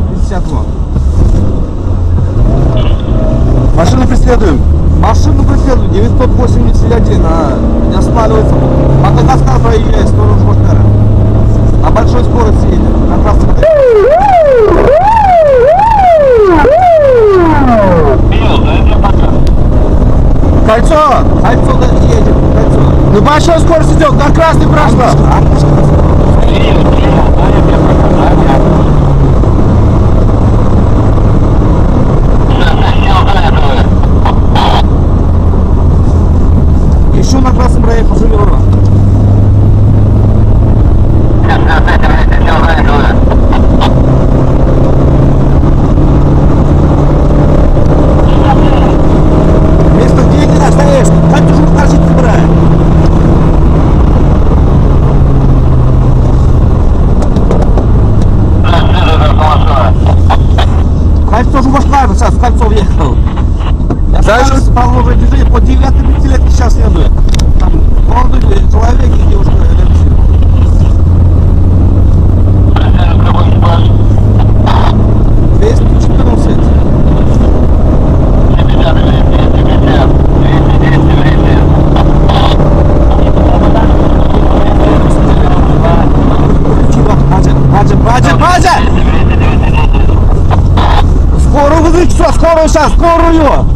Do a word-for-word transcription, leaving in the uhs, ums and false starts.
пятьдесят два. Машину преследуем. Машину преследуем. девятьсот восемьдесят один. А, не останавливается. Мадагаскар проезжает в сторону Швахтера. На большой скорости едет. Как раз кольцо! Кольцо да, едет. Кольцо. Ну большой скорость идет. На красный прошла. Еще на красном проехал Жулева. Место где не стоишь? Как ты же укажите, брат? Кольцо же вошла, сейчас в кольцо въехал. Я дальше по лужей движения по девятой пятилетке сейчас еду. Там молодой человек и девушка рядом. двести четырнадцать. Баджа, баджа, баджа! Скорую вызовите, скорую сейчас, скорую!